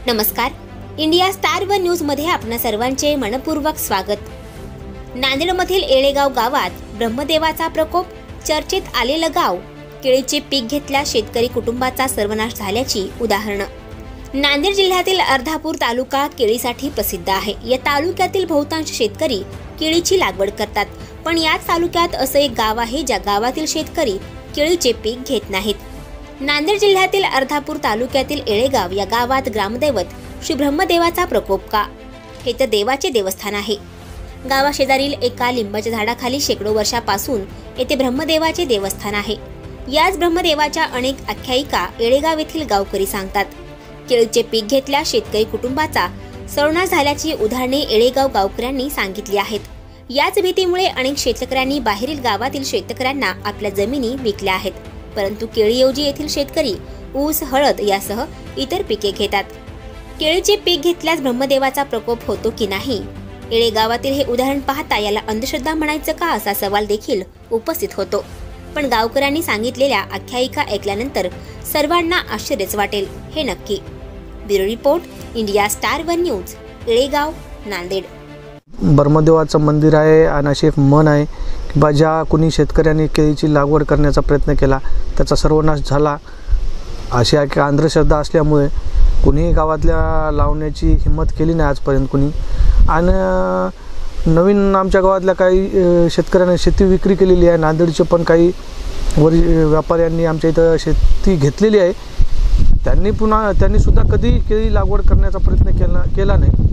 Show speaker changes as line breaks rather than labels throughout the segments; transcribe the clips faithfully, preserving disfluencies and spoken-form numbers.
नमस्कार, India star one news मध्ये आपणा सर्वांचे मनपूर्वक स्वागत। नांदेडमधील येळेगाव गावात ब्रह्मदेवाचा प्रकोप, चर्चेत आलेलं गाव, केळीचे पीक घेतल्या शेतकरी कुटुंबाचा सर्वनाश झाल्याची उदाहरणं। नांदेड जिल्ह्यातील अर्धापूर तालुका केळीसाठी प्रसिद्ध आहे। या तालुक्यातील बहुतांश शेतकरी केळीची लागवड करतात, पण याच तालुक्यात असं एक गाव आहे ज्या गावातील शेतकरी केळीचे पीक घेत नाहीत। नांदेड जिल्ह्यातील अर्धापूर तालुक्यातील येळेगाव या गावात ग्रामदैवत श्री ब्रह्मदेवाचा प्रकोप का, हे तर देवाचे देवस्थान आहे। गावाशेजारील एका लिंबाच्या झाडाखाली शेकडो वर्षापासून येथे ब्रह्मदेवाचे देवस्थान आहे। याच ब्रह्मदेवाच्या अनेक आख्यायिका येळेगाव येथील गावकरी सांगतात। केळीचे पीक घेतल्या शेतकरी कुटुंबाचा सर्वनाश झाल्याची उदाहरणे येळेगाव गावकऱ्यांनी सांगितली आहेत। याच भीतीमुळे अनेक शेतकऱ्यांनी बाहेरील गावातील शेतकऱ्यांना आपल्या जमिनी विकल्या आहेत, परंतु केळीऐवजी येथील शेतकरी ऊस, हळद यासह इतर पिके घेतात। केळीचे पीक घेतल्यास ब्रह्मदेवाचा प्रकोप होतो की नाही? येळेगावातील हे उदाहरण पाहता याला अंधश्रद्धा म्हणायचं का, असा सवाल देखील उपस्थित होतो। पण गावकऱ्यांनी सांगितलेल्या आख्यायिका ऐकल्यानंतर सर्वांना आश्चर्यच वाटेल, हे नक्की। Bureau report, India star one news, Yelegaon, Nanded.
ब्रह्मदेवाचं मंदिर आहे आणि अशी एक मन आहे की बा ज्या कोणी शेतकऱ्यांनी केळीची लागवड करण्याचा प्रयत्न केला त्याचा सर्वनाश झाला, अशी एक अंधश्रद्धा असल्यामुळे कुणीही गावातल्या लावण्याची हिंमत केली नाही आजपर्यंत कुणी। आणि नवीन आमच्या गावातल्या काही शेतकऱ्यांनी शेती विक्री केलेली आहे। नांदेडचे पण काही वरी व्यापाऱ्यांनी आमच्या इथं शेती घेतलेली आहे, त्यांनी पुन्हा त्यांनी सुद्धा कधी केळी लागवड करण्याचा प्रयत्न केला केला नाही।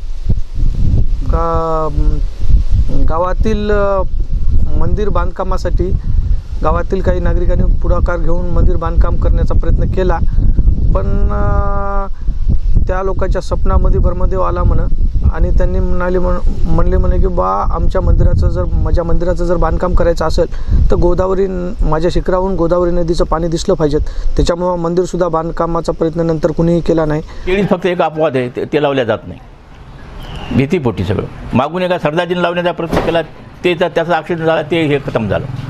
का गावातील मंदिर बांधकामासाठी गावातील काही नागरिकांनी पुढाकार घेऊन मंदिर बांधकाम करण्याचा प्रयत्न केला, पण त्या लोकांच्या स्वप्नामध्ये ब्रह्मदेव आला म्हणे आणि त्यांनी म्हणाले म्हणले म्हणे की बा आमच्या मंदिराचं जर माझ्या मंदिराचं जर बांधकाम करायचं असेल तर गोदावरी माझ्या शिखरावरून गोदावरी नदीचं पाणी दिसलं पाहिजे, त्याच्यामुळं मंदिरसुद्धा बांधकामाचा प्रयत्न नंतर कुणीही केला नाही।
केळी फक्त एक अपवाद आहे, ते लावल्या जात नाही, भीतीपोटी सगळं। मागून एका सरदारजीने लावण्याचा प्रयत्न केला, ते त्याचा ॲक्सिडेंट झाला, ते हे खतम झालं।